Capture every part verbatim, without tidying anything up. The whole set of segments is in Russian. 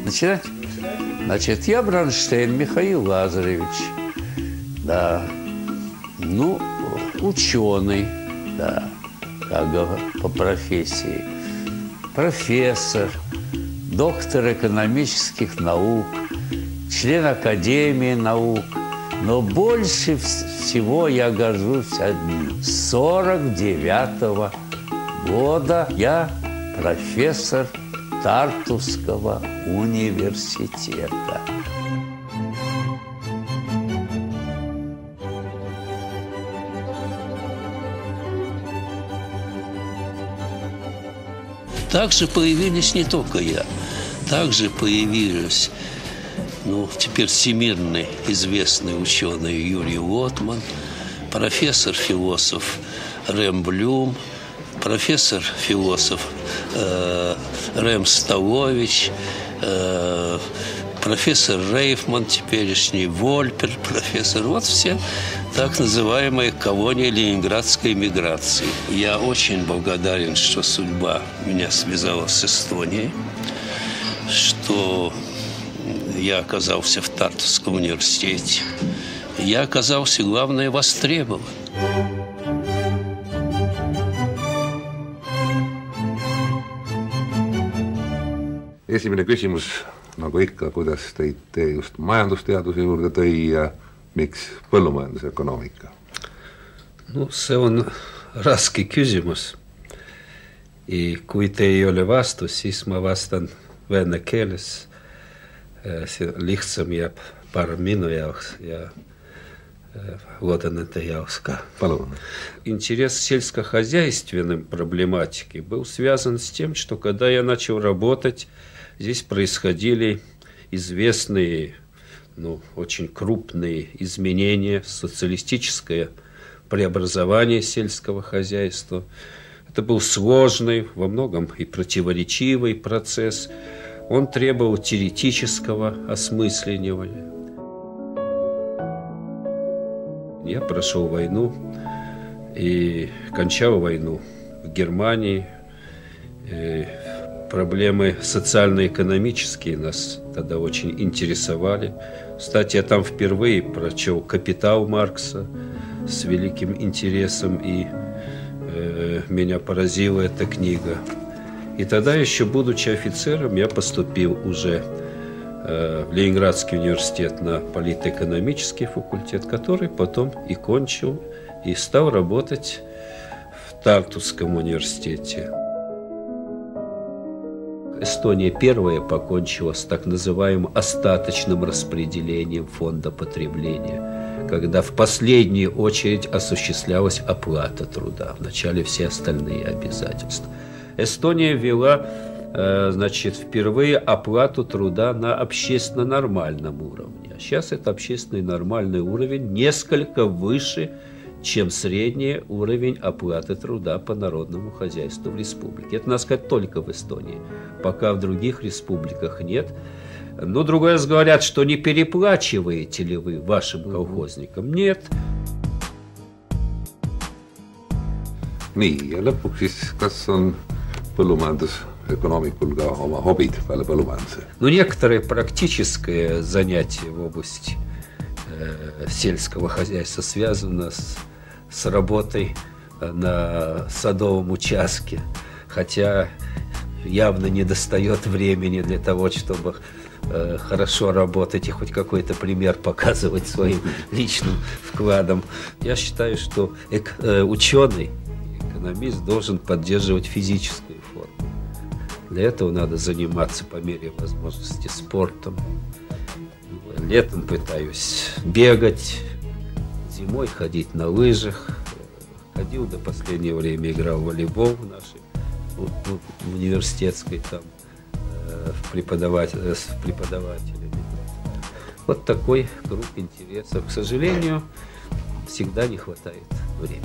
Начинать? Значит, я Бронштейн Михаил Лазаревич. Да. Ну, ученый, да, как говорят, по профессии. Профессор, доктор экономических наук, член Академии наук. Но больше всего я горжусь одним. С сорок девятого года я профессор Тартусского университета. Также появились не только я, также появились, ну, теперь всемирно известный ученый Юрий Лотман, профессор-философ Рэм Блюм, профессор-философ э, Рэм Столович, э, профессор Рейфман, теперешний Вольпер, профессор. Вот все так называемые колонии ленинградской миграции. Я очень благодарен, что судьба меня связала с Эстонией, что я оказался в Тартусском университете. Я оказался, главное, востребован. Esimene küsimus, nagu ikka, kuidas teid just majandusteaduse juurde tõi ja miks põllumajandusökonoomika? No see on raske küsimus. Ja kui te ei ole vastus, siis ma vastan vene keeles. See lihtsam jääb parem minu jaoks ja loodan, et jaoks ka. Palun. Интерес к сельскохозяйственной проблематике был связан с тем, что когда я начал работать, здесь происходили известные, ну, очень крупные изменения, социалистическое преобразование сельского хозяйства. Это был сложный, во многом и противоречивый процесс. Он требовал теоретического осмысливания. Я прошел войну и кончал войну в Германии. И проблемы социально-экономические нас тогда очень интересовали. Кстати, я там впервые прочел «Капитал» Маркса с великим интересом, и э, меня поразила эта книга. И тогда, еще будучи офицером, я поступил уже э, в Ленинградский университет на политэкономический факультет, который потом и кончил, и стал работать в Тартусском университете. Эстония первая покончила с так называемым остаточным распределением фонда потребления, когда в последнюю очередь осуществлялась оплата труда, вначале все остальные обязательства. Эстония ввела, значит, впервые оплату труда на общественно нормальном уровне. А сейчас это общественный нормальный уровень несколько выше, чем средний уровень оплаты труда по народному хозяйству в республике. Это, надо сказать, только в Эстонии. Пока в других республиках нет. Но другой раз говорят, что не переплачиваете ли вы вашим колхозникам? Нет. Nii, ja lõpuks siis, kas on põllumajandusökonoomikul ka oma hobid peale põllumajanduse? Ну, некоторые практические занятия в области э, сельского хозяйства связано с, с работой на садовом участке, хотя явно не достает времени для того, чтобы э, хорошо работать и хоть какой-то пример показывать своим личным вкладом. Я считаю, что эк, э, ученый, экономист должен поддерживать физическую форму. Для этого надо заниматься по мере возможности спортом. Летом пытаюсь бегать, зимой ходить на лыжах. Ходил до последнего времени, играл в волейбол в нашей в университетской, там, в преподаватель, с преподавателями. Вот такой круг интересов. К сожалению, всегда не хватает времени.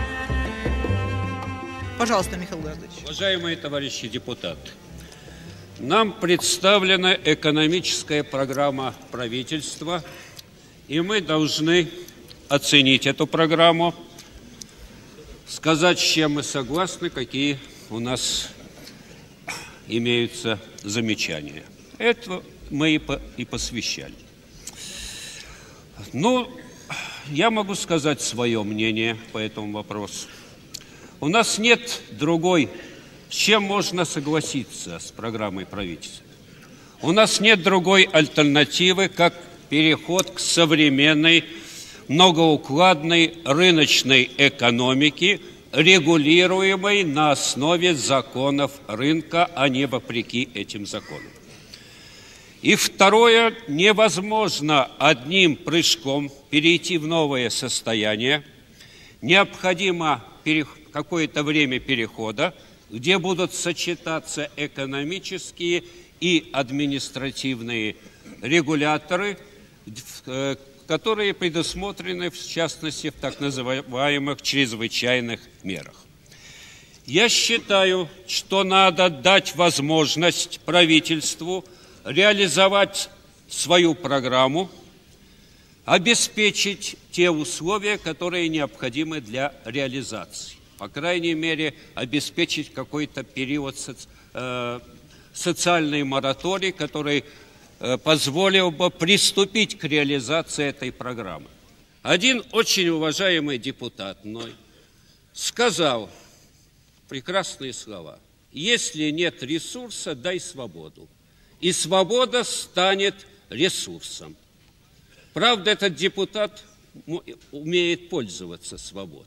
Пожалуйста, Михаил Гардович. Уважаемые товарищи депутаты, Нам представлена экономическая программа правительства, и мы должны оценить эту программу, сказать, с чем мы согласны, какие у нас имеются замечания. Это мы и, по, и посвящали. Ну, я могу сказать свое мнение по этому вопросу. У нас нет другой, с чем можно согласиться с программой правительства. У нас нет другой альтернативы, как переход к современной, многоукладной рыночной экономике, регулируемой на основе законов рынка, а не вопреки этим законам. И второе, невозможно одним прыжком перейти в новое состояние. Необходимо какое-то время перехода, где будут сочетаться экономические и административные регуляторы, которые предусмотрены, в частности, в так называемых чрезвычайных мерах. Я считаю, что надо дать возможность правительству реализовать свою программу, обеспечить те условия, которые необходимы для реализации. По крайней мере, обеспечить какой-то период соци... э, социальный мораторий, который э, позволил бы приступить к реализации этой программы. Один очень уважаемый депутат мной сказал прекрасные слова: «Если нет ресурса, дай свободу, и свобода станет ресурсом». Правда, этот депутат умеет пользоваться свободой.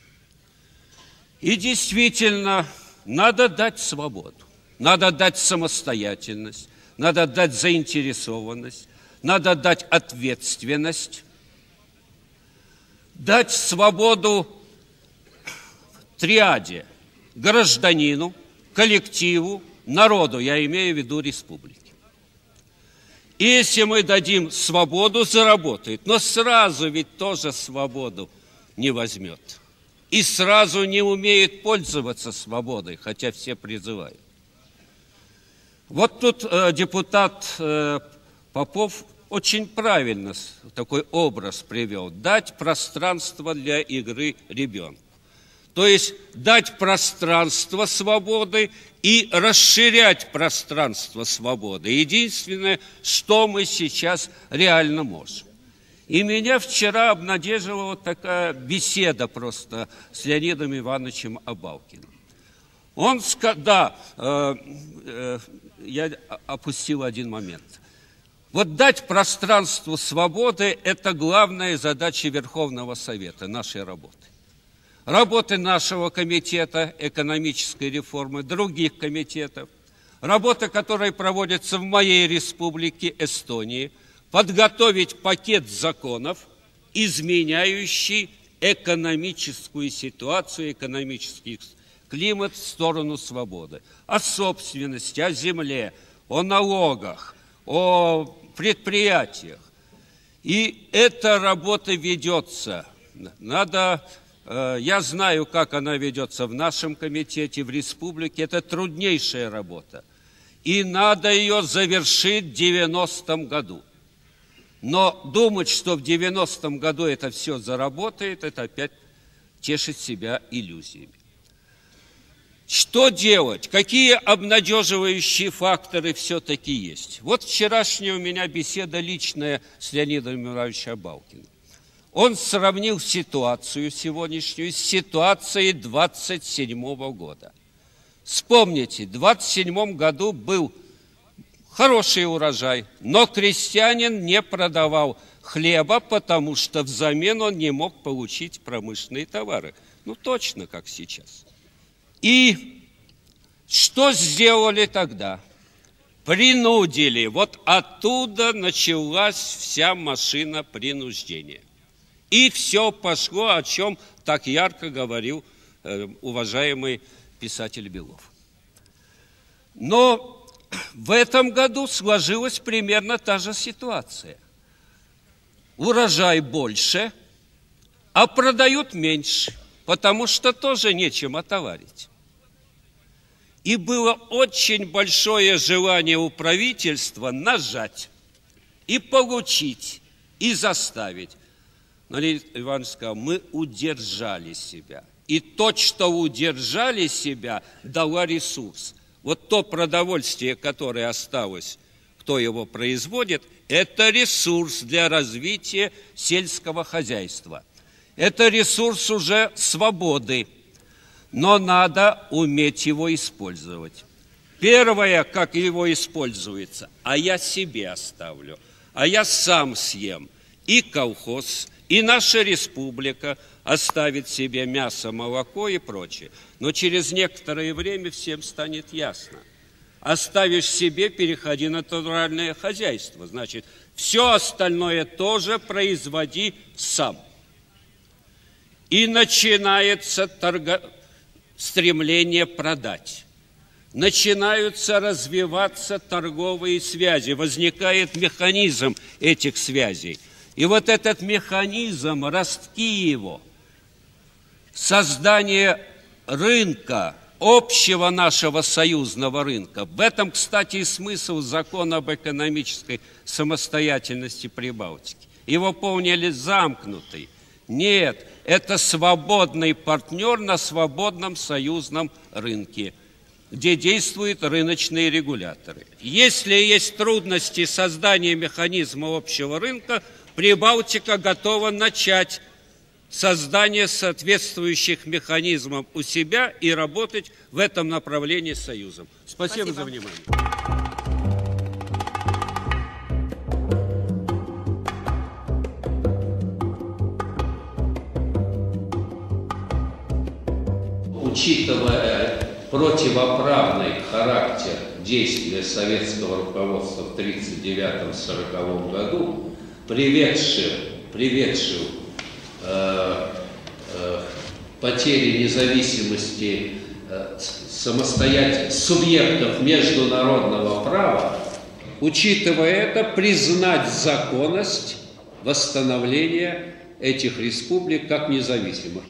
И действительно, надо дать свободу, надо дать самостоятельность, надо дать заинтересованность, надо дать ответственность, дать свободу триаде: гражданину, коллективу, народу, я имею в виду республики. И если мы дадим свободу, заработает, но сразу ведь тоже свободу не возьмет. И сразу не умеет пользоваться свободой, хотя все призывают. Вот тут э, депутат э, Попов очень правильно такой образ привел: дать пространство для игры ребенку. То есть дать пространство свободы и расширять пространство свободы. Единственное, что мы сейчас реально можем. И меня вчера обнадеживала вот такая беседа просто с Леонидом Ивановичем Абалкиным. Он сказал, да, э, э, я опустил один момент. Вот дать пространству свободы – это главная задача Верховного Совета, нашей работы. Работы нашего комитета экономической реформы, других комитетов, работа, которая проводится в моей республике Эстонии, подготовить пакет законов, изменяющий экономическую ситуацию, экономический климат в сторону свободы. О собственности, о земле, о налогах, о предприятиях. И эта работа ведется. Надо, э, я знаю, как она ведется в нашем комитете, в республике. Это труднейшая работа. И надо ее завершить в девяностом году. Но думать, что в девяностом году это все заработает, это опять тешит себя иллюзиями. Что делать? Какие обнадеживающие факторы все-таки есть? Вот вчерашняя у меня беседа личная с Леонидом Ивановичем Абалкиным. Он сравнил ситуацию сегодняшнюю с ситуацией двадцать седьмого года. Вспомните, в двадцать седьмом году был хороший урожай, но крестьянин не продавал хлеба, потому что взамен он не мог получить промышленные товары. Ну, точно как сейчас. И что сделали тогда? Принудили. Вот оттуда началась вся машина принуждения. И все пошло, о чем так ярко говорил э, уважаемый писатель Белов. Но в этом году сложилась примерно та же ситуация. Урожай больше, а продают меньше, потому что тоже нечем отоварить. И было очень большое желание у правительства нажать и получить, и заставить. Но Леонид Иванович сказал, мы удержали себя. И то, что удержали себя, дало ресурс. Вот то продовольствие, которое осталось, кто его производит, это ресурс для развития сельского хозяйства. Это ресурс уже свободы, но надо уметь его использовать. Первое, как его используется, а я себе оставлю, а я сам съем. И колхоз, и наша республика оставит себе мясо, молоко и прочее. Но через некоторое время всем станет ясно. Оставишь себе, переходи на натуральное хозяйство. Значит, все остальное тоже производи сам. И начинается торго... стремление продать. Начинаются развиваться торговые связи. Возникает механизм этих связей. И вот этот механизм, ростки его, создание рынка, общего нашего союзного рынка. В этом, кстати, и смысл закона об экономической самостоятельности Прибалтики. Его поняли замкнутый. Нет, это свободный партнер на свободном союзном рынке, где действуют рыночные регуляторы. Если есть трудности создания механизма общего рынка, Прибалтика готова начать создание соответствующих механизмов у себя и работать в этом направлении с Союзом. Спасибо, Спасибо. за внимание. Учитывая противоправный характер действия советского руководства в тридцать девятом — сороковом году, приведшим, приведшим э, э, потери независимости э, самостоятельных субъектов международного права, учитывая это, признать законность восстановления этих республик как независимых.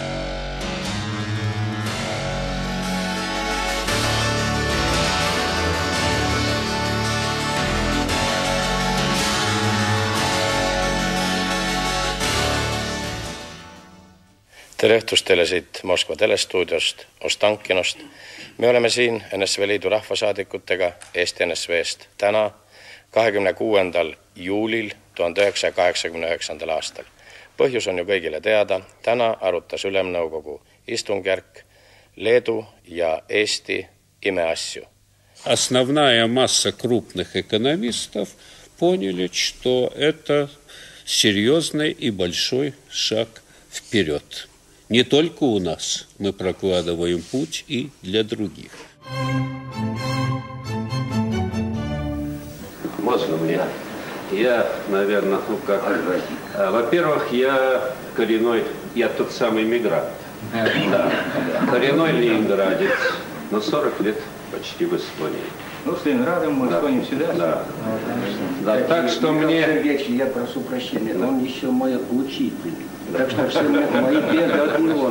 tere õhtust teile siit Moskva telestuudiost, Ostankinost. Me oleme siin N S V Liidu rahvasaadikutega Eesti N S V-st täna, kahekümne kuuendal juulil tuhande üheksasaja kaheksakümne üheksandal aastal. Põhjus on ju kõigile teada. Täna arutas Ülemnõukogu istungjärk Leedu ja Eesti imeasju. Основная масса крупных экономистов поняли, что это серьезный и большой шаг вперед. Не только у нас. Мы прокладываем путь и для других. Можно мне? Я, наверное, ну как... А, во-первых, я коренной, я тот самый мигрант. Да. Коренной ленинградец, но сорок лет почти в Эстонии. Ну, с Ленинградом мы Эстонию всегда. Да. Да, так что мне... Сергеевич, я прошу прощения, но он еще мой учитель. Так что все мои беды от него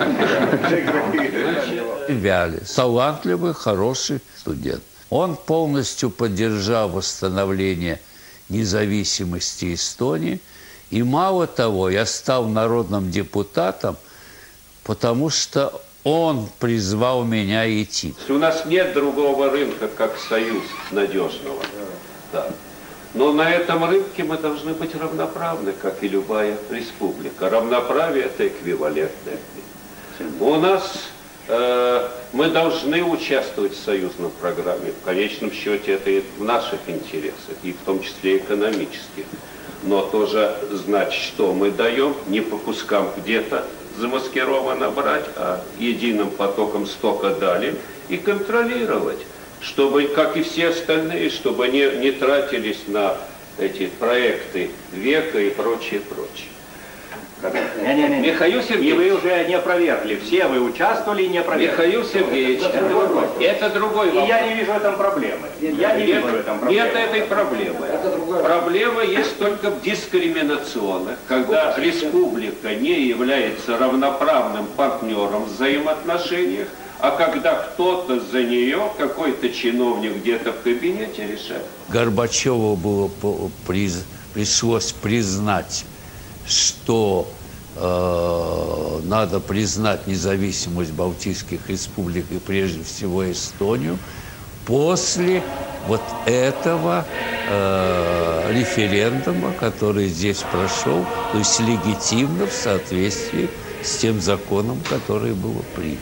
Вяле, талантливый, хороший студент. Он полностью поддержал восстановление независимости Эстонии. И мало того, я стал народным депутатом, потому что он призвал меня идти. У нас нет другого рынка, как союз надежного. Да. Но на этом рынке мы должны быть равноправны, как и любая республика. Равноправие – это эквивалентное. У нас э, мы должны участвовать в союзной программе. В конечном счете это и в наших интересах, и в том числе экономических. Но тоже знать, что мы даем, не по кускам где-то замаскированно брать, а единым потоком стока дали и контролировать. Чтобы, как и все остальные, чтобы не, не тратились на эти проекты века и прочее, прочее. Не, не, не. Михаил Сергеевич, вы уже не опровергли. Все вы участвовали и не опровергли. Михаил Сергеевич, это другой, это другой вопрос. И я не вижу в этом проблемы. Я не вижу в этом проблемы. Нет этой проблемы. Проблема есть только в дискриминационных, когда республика не является равноправным партнером в взаимоотношениях, а когда кто-то за нее, какой-то чиновник где-то в кабинете решает. Горбачеву было приз, пришлось признать, что э, надо признать независимость Балтийских республик и прежде всего Эстонию после вот этого э, референдума, который здесь прошел, то есть легитимно в соответствии с тем законом, который был принят.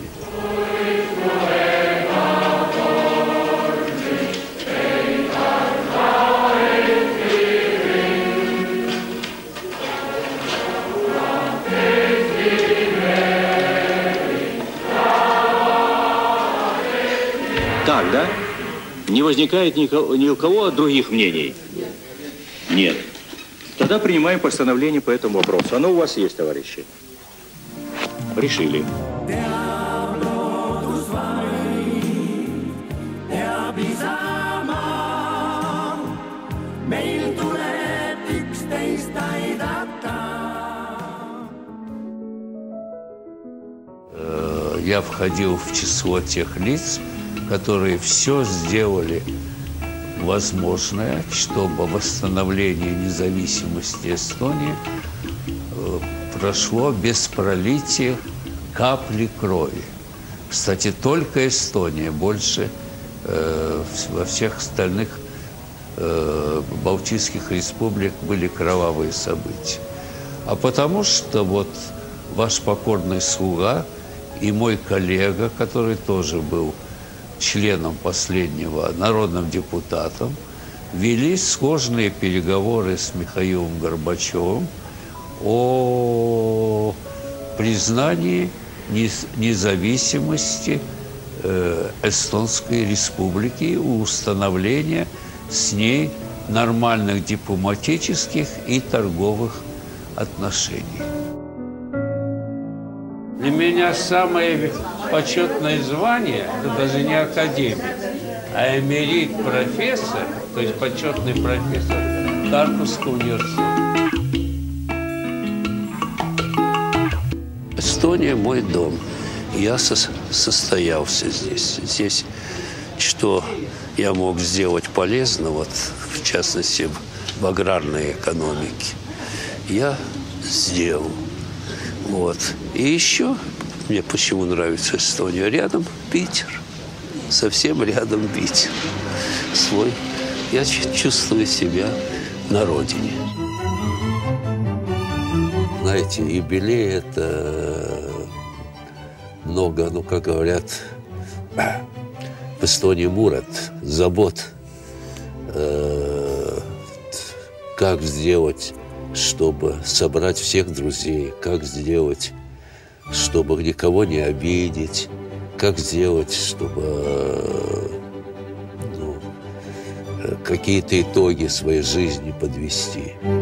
Так, да? Не возникает ни у кого других мнений? Нет. Тогда принимаем постановление по этому вопросу. Оно у вас есть, товарищи. Решили. Я входил в число тех лиц, которые все сделали возможное, чтобы восстановление независимости Эстонии прошло без пролития капли крови. Кстати, только Эстония, больше э, во всех остальных э, Балтийских республик были кровавые события. А потому что вот ваш покорный слуга и мой коллега, который тоже был членом последнего, народным депутатом, вели сложные переговоры с Михаилом Горбачевым о признании независимости Эстонской республики и установления с ней нормальных дипломатических и торговых отношений. Для меня самое почетное звание, это даже не академик, а эмерит-профессор, то есть почетный профессор Тартуского университета. Эстония – мой дом. Я со- состоялся здесь. Здесь что я мог сделать полезно, вот, в частности, в, в аграрной экономике, я сделал. Вот. И еще мне почему нравится Эстония. Рядом Питер. Совсем рядом Питер. Свой. Я чувствую себя на родине. Знаете, юбилей – это много, ну, как говорят, в Эстонии мурат, забот. Как сделать, чтобы собрать всех друзей, как сделать, чтобы никого не обидеть, как сделать, чтобы ну, какие-то итоги своей жизни подвести.